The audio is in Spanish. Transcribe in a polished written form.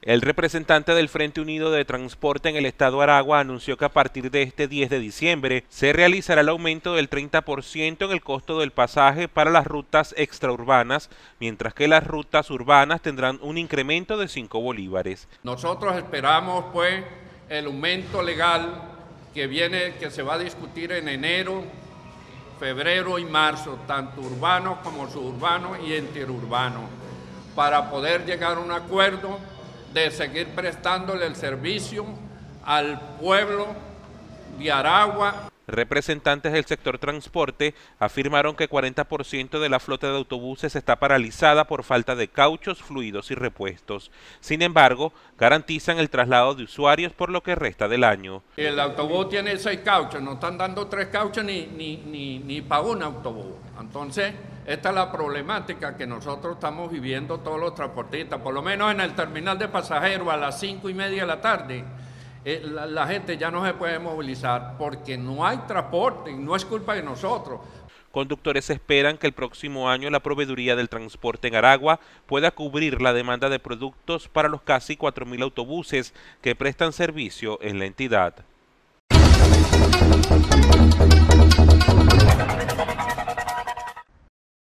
El representante del Frente Unido de Transporte en el estado Aragua anunció que a partir de este 10 de diciembre se realizará el aumento del 30% en el costo del pasaje para las rutas extraurbanas, mientras que las rutas urbanas tendrán un incremento de 5 bolívares. Nosotros esperamos pues el aumento legal que se va a discutir en enero, febrero y marzo, tanto urbano como suburbano y interurbano, para poder llegar a un acuerdo de seguir prestándole el servicio al pueblo de Aragua. Representantes del sector transporte afirmaron que 40% de la flota de autobuses está paralizada por falta de cauchos, fluidos y repuestos. Sin embargo, garantizan el traslado de usuarios por lo que resta del año. El autobús tiene 6 cauchos, no están dando 3 cauchos ni para un autobús. Entonces, esta es la problemática que nosotros estamos viviendo todos los transportistas, por lo menos en el terminal de pasajeros a las 5:30 de la tarde. La gente ya no se puede movilizar porque no hay transporte, y no es culpa de nosotros. Conductores esperan que el próximo año la proveeduría del transporte en Aragua pueda cubrir la demanda de productos para los casi 4.000 autobuses que prestan servicio en la entidad.